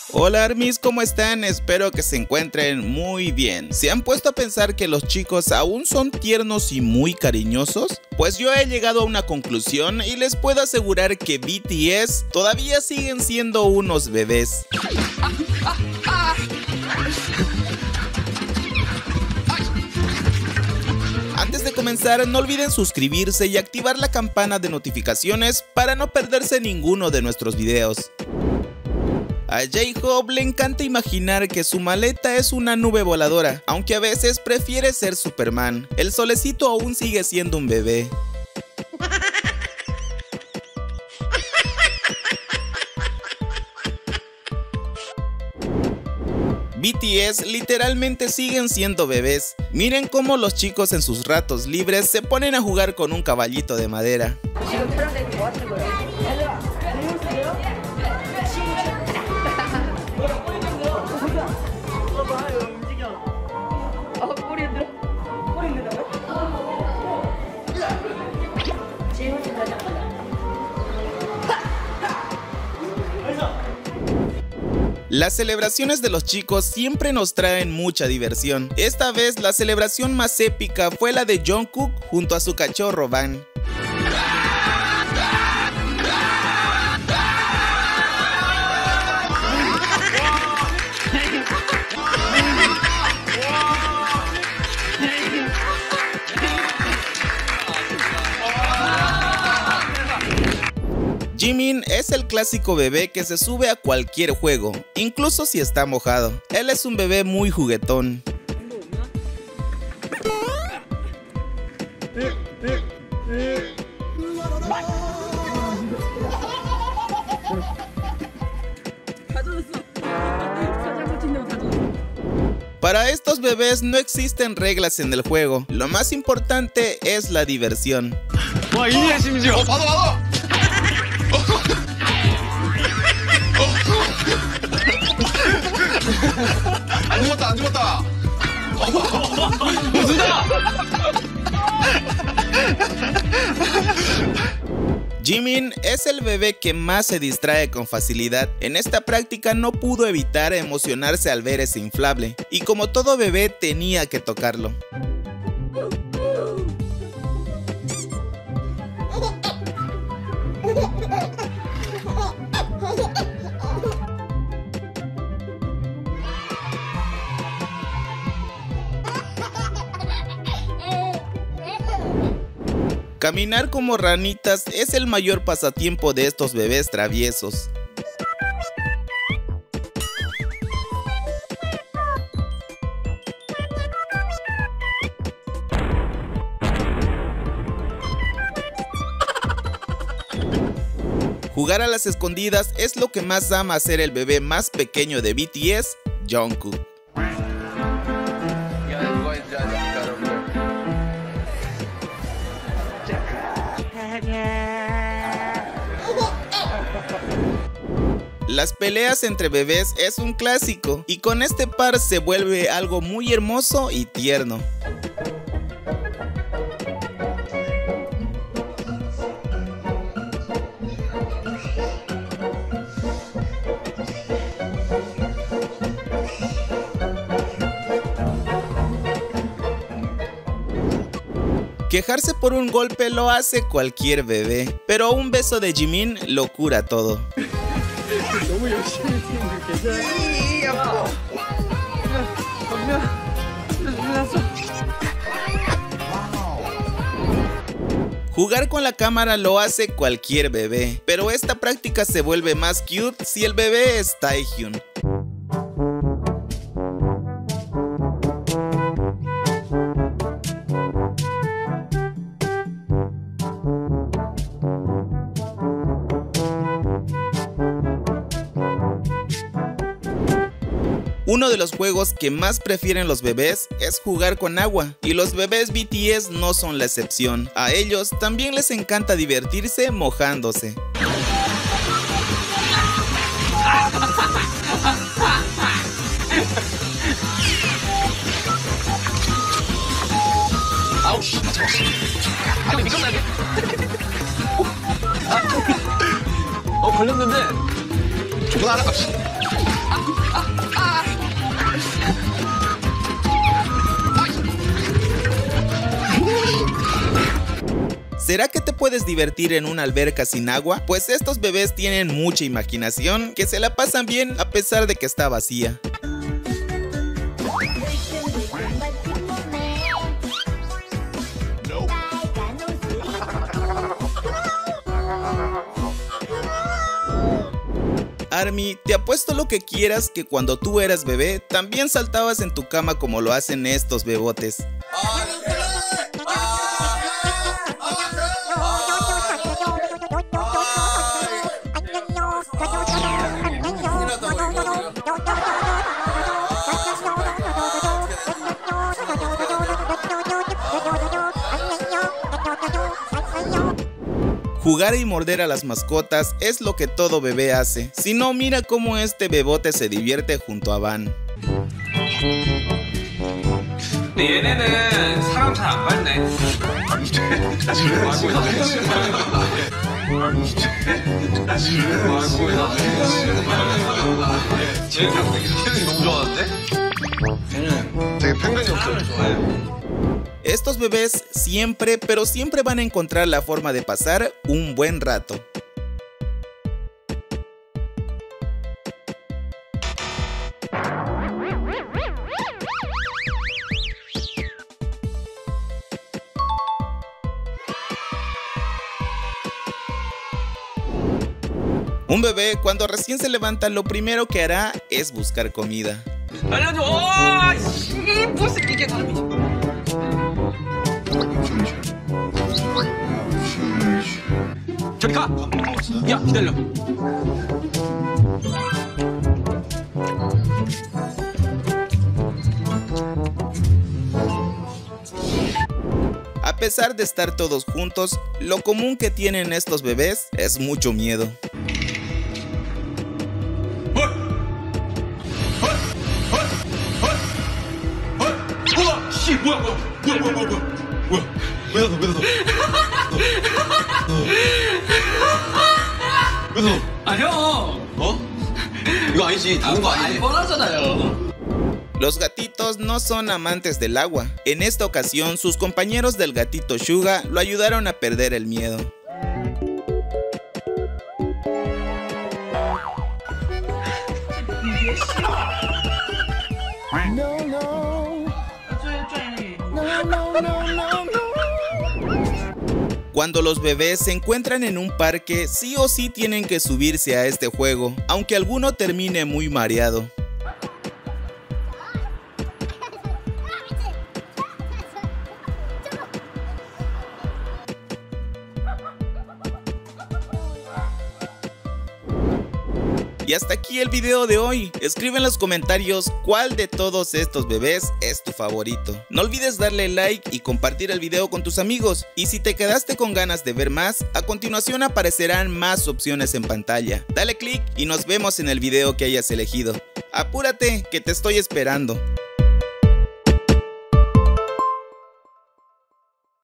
Hola ARMYs, ¿cómo están? Espero que se encuentren muy bien. ¿Se han puesto a pensar que los chicos aún son tiernos y muy cariñosos? Pues yo he llegado a una conclusión y les puedo asegurar que BTS todavía siguen siendo unos bebés. Antes de comenzar, no olviden suscribirse y activar la campana de notificaciones para no perderse ninguno de nuestros videos. A J-Hope le encanta imaginar que su maleta es una nube voladora, aunque a veces prefiere ser Superman. El solecito aún sigue siendo un bebé. BTS literalmente siguen siendo bebés. Miren cómo los chicos en sus ratos libres se ponen a jugar con un caballito de madera. Las celebraciones de los chicos siempre nos traen mucha diversión. Esta vez la celebración más épica fue la de Jungkook junto a su cachorro Van. Jimin es el clásico bebé que se sube a cualquier juego, incluso si está mojado. Él es un bebé muy juguetón. Para estos bebés no existen reglas en el juego, lo más importante es la diversión. Jimin es el bebé que más se distrae con facilidad. En esta práctica no pudo evitar emocionarse al ver ese inflable, y como todo bebé tenía que tocarlo. Caminar como ranitas es el mayor pasatiempo de estos bebés traviesos. Jugar a las escondidas es lo que más ama hacer el bebé más pequeño de BTS, Jungkook. Las peleas entre bebés es un clásico, y con este par se vuelve algo muy hermoso y tierno. Quejarse por un golpe lo hace cualquier bebé, pero un beso de Jimin lo cura todo. Jugar con la cámara lo hace cualquier bebé, pero esta práctica se vuelve más cute si el bebé es Taehyun. Uno de los juegos que más prefieren los bebés es jugar con agua, y los bebés BTS no son la excepción. A ellos también les encanta divertirse mojándose. 걸렸는데. ¿Será que te puedes divertir en una alberca sin agua? Pues estos bebés tienen mucha imaginación, que se la pasan bien a pesar de que está vacía. Army, te apuesto lo que quieras que cuando tú eras bebé también saltabas en tu cama como lo hacen estos bebotes. Jugar y morder a las mascotas es lo que todo bebé hace. Si no, mira cómo este bebote se divierte junto a Van. Estos bebés siempre, pero siempre van a encontrar la forma de pasar un buen rato. Un bebé cuando recién se levanta lo primero que hará es buscar comida. A pesar de estar todos juntos, lo común que tienen estos bebés es mucho miedo. Los gatitos no son amantes del agua. En esta ocasión, sus compañeros del gatito Suga lo ayudaron a perder el miedo. Cuando los bebés se encuentran en un parque, sí o sí tienen que subirse a este juego, aunque alguno termine muy mareado. Y hasta aquí el video de hoy. Escribe en los comentarios cuál de todos estos bebés es tu favorito. No olvides darle like y compartir el video con tus amigos. Y si te quedaste con ganas de ver más, a continuación aparecerán más opciones en pantalla. Dale click y nos vemos en el video que hayas elegido. Apúrate, que te estoy esperando.